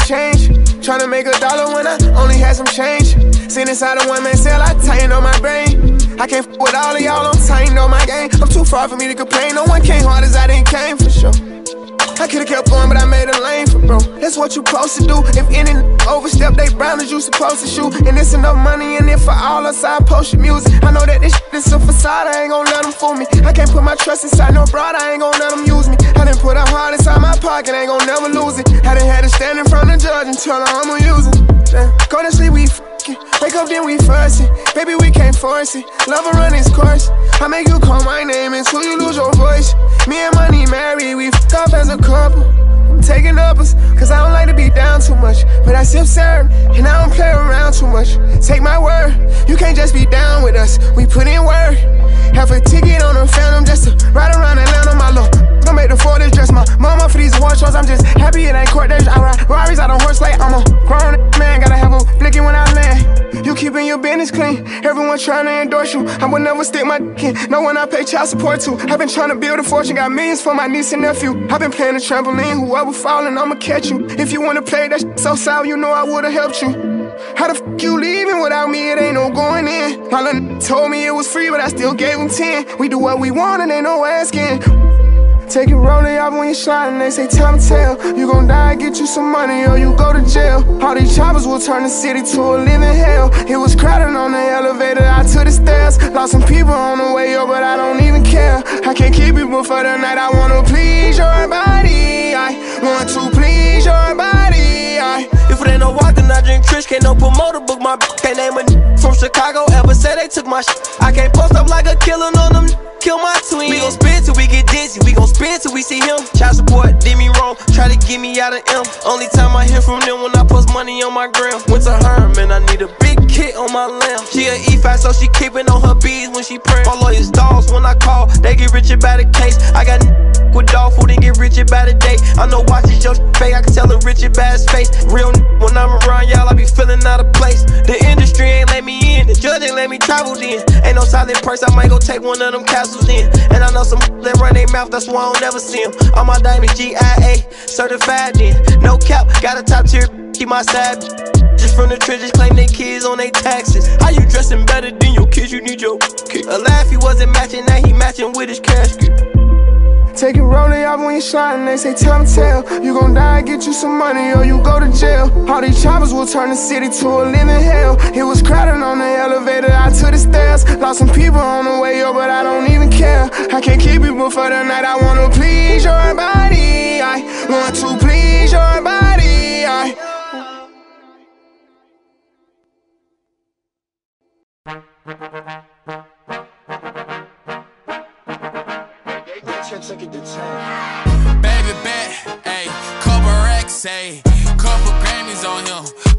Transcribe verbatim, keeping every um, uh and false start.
change. Tryna make a dollar when I only had some change. Sitting inside a one-man cell, I tighten on my brain. I can't f with all of y'all, I'm tighten on my game. I'm too far for me to complain, no one came hard as I didn't came for sure. I could've kept going, but I made a lane for bro. That's what you supposed to do. If any overstep they boundaries, you supposed to shoot. And it's enough money in it for all us, I post your music. I know that this shit is a facade, I ain't gon' let them fool me. I can't put my trust inside no broad, I ain't gon' let them use me. I done put a heart inside my pocket, ain't gon' never lose it. I done had to stand in front of the judge and tell her I'ma use it. Damn. Go to sleep, we f***ing. Wake up, then we fussing. Baby, we can't force it. Love will run its course. I make you call my name until you lose your voice. Me and Money married, we f*** up as a couple. I'm taking uppers, cause I don't like to be down too much. But I sip syrup, and I don't play around too much. Take my word, you can't just be down with us. We put in work. Have a ticket on a Phantom just to ride around Atlanta, my love. Don't make the Ford dress my mama for these award shows. I'm just happy it ain't court days. I ride Rarries out on horse like I'm a grown man. Gotta have a blicking when I land. You keeping your business clean. Everyone trying to endorse you. I would never stick my dick in. No one I pay child support to. I've been trying to build a fortune. Got millions for my niece and nephew. I've been playing the trampoline. Whoever falling, I'ma catch you. If you wanna play that shit so sour, you know I would've helped you. How the f you leaving without me? It ain't no going in. My little told me it was free, but I still gave him ten. We do what we want and ain't no asking. Take it rolling off when you sliding, they say time to tell. You gon' die, get you some money, or you go to jail. All these choppers will turn the city to a living hell. It was crowded on the elevator, I took the stairs. Lost some people on the way up, but I don't even care. I can't keep people for the night, I wanna please your body. I want to please your body. I If it ain't no walk, then I drink Trish. Can't no promoter book my b- Can't name a n from Chicago ever say they took my shit. I can't post up like a killer on them. Kill my twin. We gon' spin till we get dizzy. We gon' spin till we see him. Child support did me wrong. Try to get me out of M. Only time I hear from them when I post money on my gram. Went to her, man, I need a big kit on my lamb. She a E five, so she keepin' on her bees when she print. My lawyers dogs when I call, they get rich about the case. I got n with dog food and get rich about a day. I know watches your fake, I can tell a rich about his face. Real n when I'm around y'all, I be feeling out of place. The industry ain't let me in, the judge ain't let me travel then. Ain't no silent purse, I might go take one of them castles in. And I know some that run their mouth, that's why I don't never see them. All my diamonds G I A, certified then. No cap, got a top tier, keep my side. Just from the trenches, claim they kids on they taxes. How you dressing better than your kids, you need your kick. A laugh he wasn't matching, now he matching with his casket. take it rolling off when you sliding, they say time to tell. You gon' die, get you some money, or you go to jail. All these choppers will turn the city to a living hell. It was crowded on the elevator, I took the stairs. Lost some people on the way up, but I don't even care. I can't keep people for the night, I wanna please your body. I want to please your body. I Baby bet, ayy, couple racks, ayy, couple Grammys on him.